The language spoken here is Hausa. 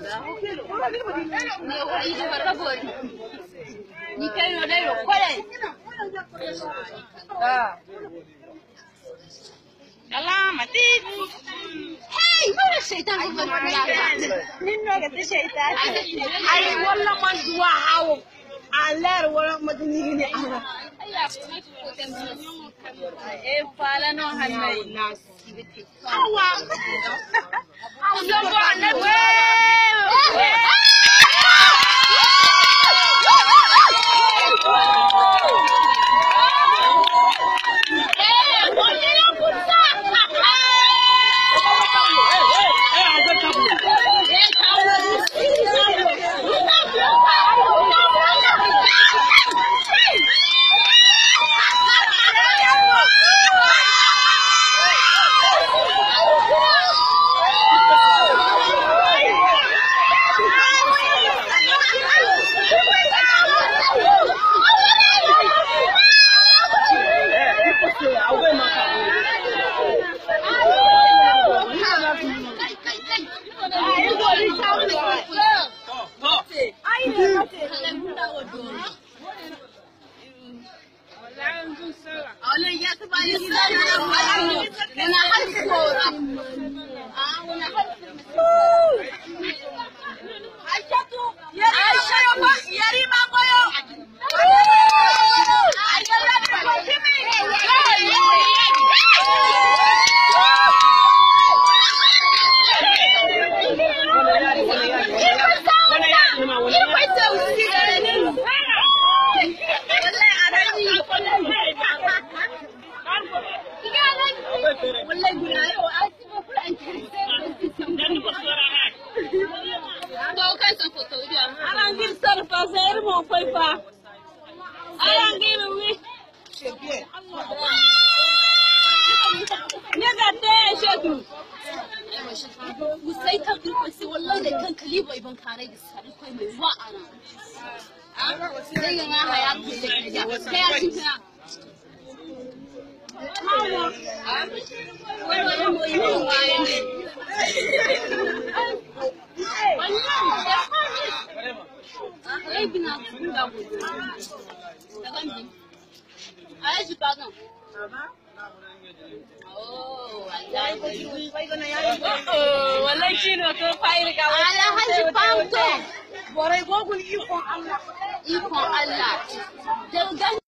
Ni kai no dai ro kwale. Alamati. Hey, mara shaitan ko ba ya. Ninno ga ta shaitan. Ai walla man duwa hawo. Alar wala madini ne ara. E fala no hanai. Awa. Awa go na we. Ikon Allah.